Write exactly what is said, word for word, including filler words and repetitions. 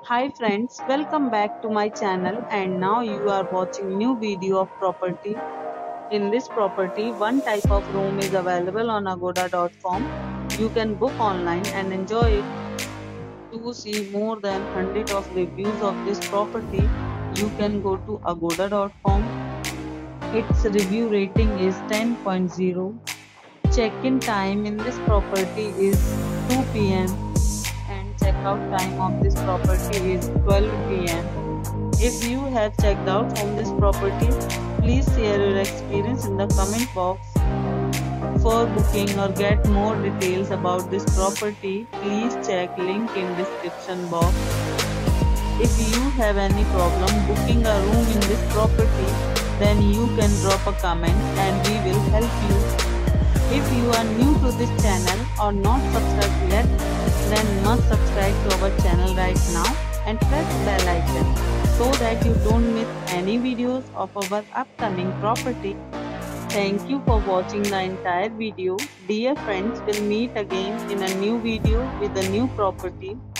Hi friends, welcome back to my channel and now you are watching new video of property. In this property, one type of room is available on agoda dot com. You can book online and enjoy it. To see more than one hundred of reviews of this property, you can go to agoda dot com. Its review rating is ten point zero. Check-in time in this property is two p m and checkout time of this property is twelve p m If you have checked out from this property, please share your experience in the comment box. For booking or get more details about this property, please check link in description box. If you have any problem booking a room in this property, then you can drop a comment and we will help you. If you are new to this channel or not subscribed yet, then must subscribe to our channel right now and press bell icon so that you don't miss any videos of our upcoming property. Thank you for watching the entire video. Dear friends, we'll meet again in a new video with a new property.